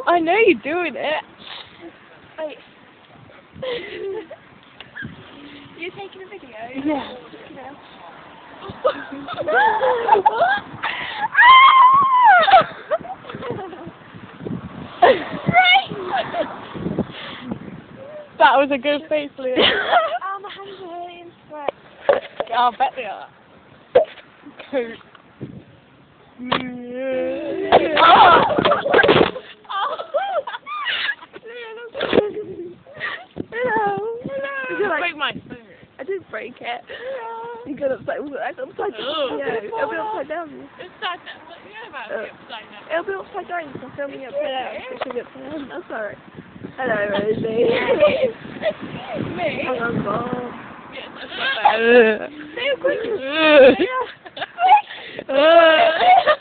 I know you're doing it. Wait. You're taking a video? Yeah. No. That was a good face, Leah. Oh, my hands are hurting. Right. I'll bet they are. Cool. Hello. Break my phone. I didn't break it. You got upside down. Yeah, it'll be upside down. It's upside down. What do you know about it upside down? It'll be upside down because I'm filming it upside down. It should be upside down. That's alright. Hello, Rosie. Me? Hang on, Bob. Yes, that's not bad. Say a quick. Yeah.